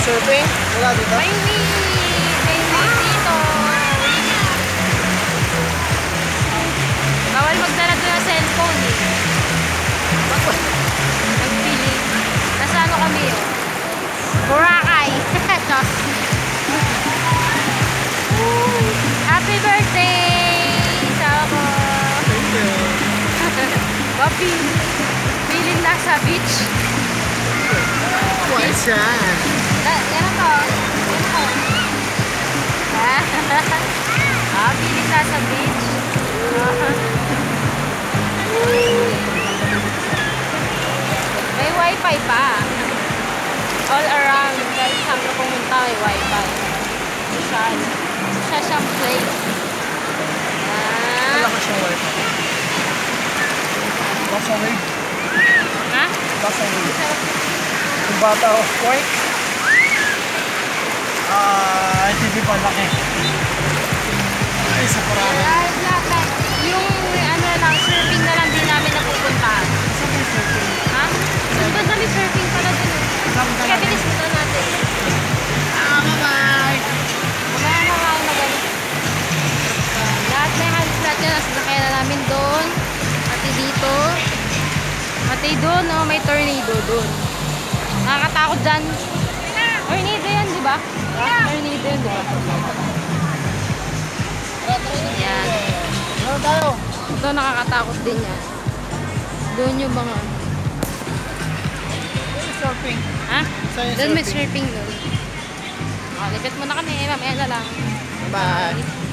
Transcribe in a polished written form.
Surfing? Wala dito? May wave dito. Bawal magdala doon ng cellphone eh. Nagpili. Nasa ano kami yun? Boracay. Happy birthday! Sako! Thank you. Papi, feeling na sa beach. What's that? Yan ako. Feeling na sa beach. May wifi pa. All around. Kahit saan ka pumunta, may wifi. Siya siyang place. Wala ka siyang wifi. Basa wave. Ha? Basa wave. Yung bata o quake. Hindi pa laki. Ay, sa parada. Yung ano lang, surfing na lang din namin napupuntahan. Saan may surfing? Ha? Doon kami surfing pala dun. Kaya bilis mo doon natin. Bye-bye! Mamaya na kayo magaling. Lahat na yung halos lahat yan. Nasakaya na namin doon. Pati dito. Pati doon, oh, may tornado doon. Nakakatakot dyan. Tornado yan, di ba? Tornado yan, di ba? Yan. Ano tayo? Ito nakakatakot din yan. Doon yung mga... Surfing. Ha? Saan yung Doon may surfing? surfing doon. Lipit mo na kami. Mamaya na lang. Bye!